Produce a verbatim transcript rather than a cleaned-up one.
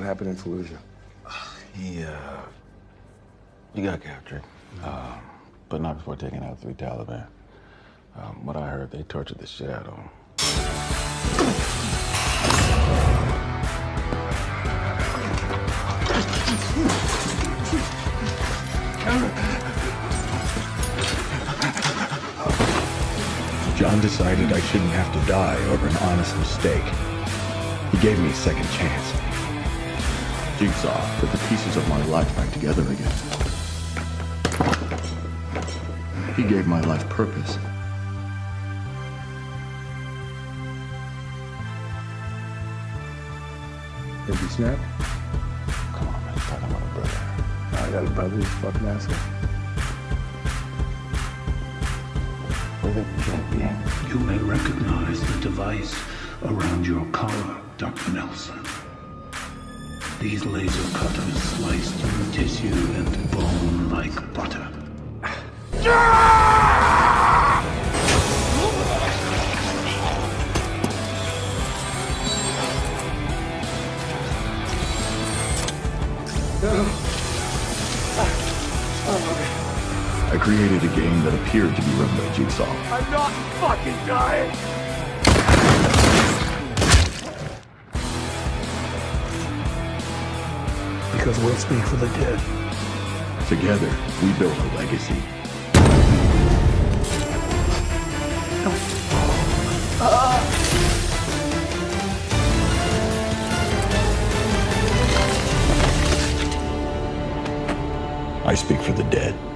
What happened in Fallujah? He, uh, he got captured, uh, but not before taking out three Taliban. Um, what I heard, they tortured the shit out of him. John decided I shouldn't have to die over an honest mistake. He gave me a second chance. Jigsaw put the pieces of my life back together again. He gave my life purpose. Did you snap? Come on, man, talking about a brother. I got a brother who's fucking asshole. Where the champion? You may recognize the device around your collar, Doctor Nelson. These laser cutters slice through tissue and bone like butter. I created a game that appeared to be run by Jigsaw. I'm not fucking dying! Because we'll speak for the dead. Together, we built a legacy. I speak for the dead.